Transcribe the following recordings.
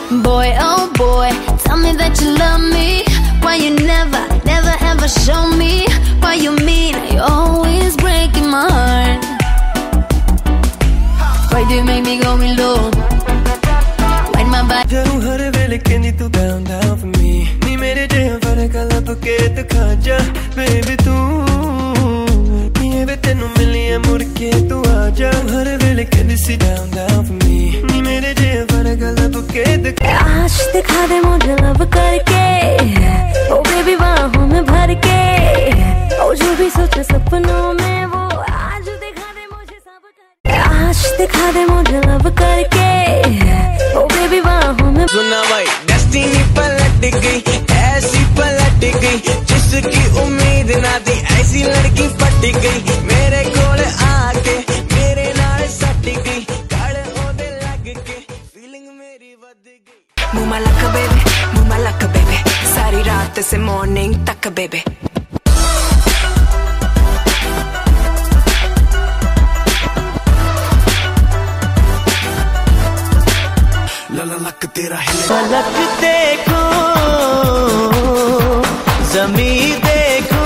Boy, oh boy, tell me that you love me. Why you never, never ever show me what you mean? You're always breaking my heart. Why do you make me go low? When my back jaru har vele kendi tu down down for me. Ni mere jeha fark aap ke dikha ja, baby tu. Ni ve tenu miliye mur ke tu aaja. Har vele kendi si down down for me. Ni mere jeha fark aap ke dikha. आज दिखा दे मुझे लब करके, ओ baby बाहों में भर के, ओ जो भी सोचे सपनों में वो आज दिखा दे मुझे सब करके। आज दिखा दे मुझे लब करके, ओ बेबी बाहों में। सुना भाई डेस्टिनी पलट गई, ऐसी पलट गई जिसकी उम्मीद ना थी, ऐसी लड़की पट गई मेरे कोल आके, मेरे नाल सट गई, कड़ ओदे लग के फीलिंग मेरी वध गई। Move my like a baby, move my like a baby, सारी रात से morning तक baby. लक तेरा फलक देखो, ज़मीं देखो,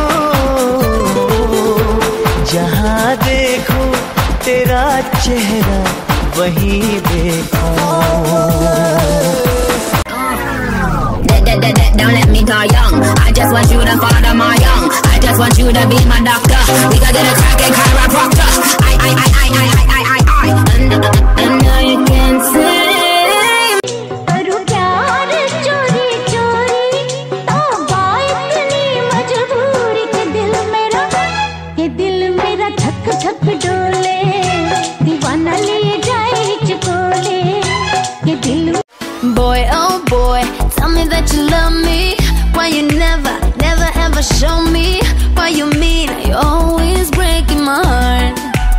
जहाँ देखो तेरा चेहरा वहीं देखो। Don't let me die young. I just want you to father my young. I just want you to be my doctor. We gotta get a crackin' chiropractor. I. And now you can sing. करूँ प्यार चोरी चोरी, तो बात नहीं मजबूरी के दिल मेरा धक धक डोले, दीवाना लिए जाए चकोले के दिल। Boy, oh boy, tell me that you love me. Why you never, never ever show me what you mean? You're always breaking my heart.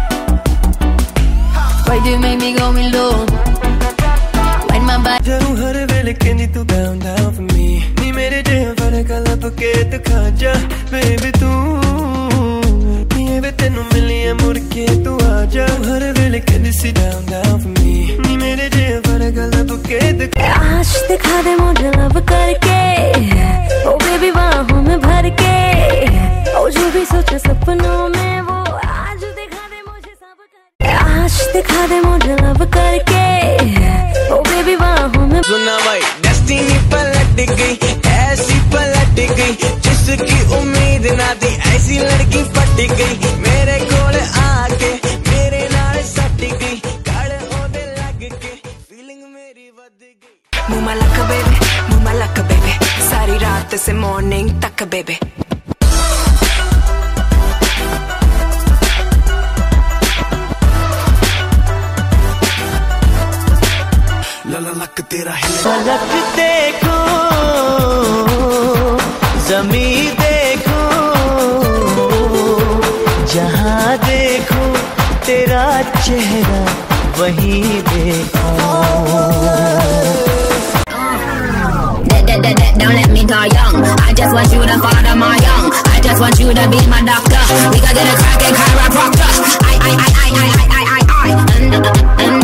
Why do you make me go low? When my back jaru har vele kendi tu down down for me. Ni mere jeha fark aap ke dikha ja, baby tu. Ni ve tenu miliye mur ke tu aaja. Har vele kendi si down down for me. Ni mere jeha fark aap ke dikha. आज दिखा दे मुझे लब करके, ओ baby बाहों में भर के, ओ जो भी सोचे सपनों में वो आज दिखा दे मुझे सब करके। आज दिखा दे मुझे लब करके, ओ बेबी बाहों में। सुना भाई डेस्टिनी पलट गई, ऐसी पलट गई जिसकी उम्मीद ना थी, ऐसी लड़की पट गई मेरे कोल आके, मेरे नाल सट गई, कड़ ओदे लग के फीलिंग मेरी वध गई। Move my like a baby, move my like a baby, सारी रात से morning तक baby. लक तेरा फलक देखो, ज़मीं देखो, जहाँ देखो तेरा चेहरा वहीं देखो। Don't let me die young. I just want you to father my young. I just want you to be my doctor. We gotta get a crackin' chiropractor. I. And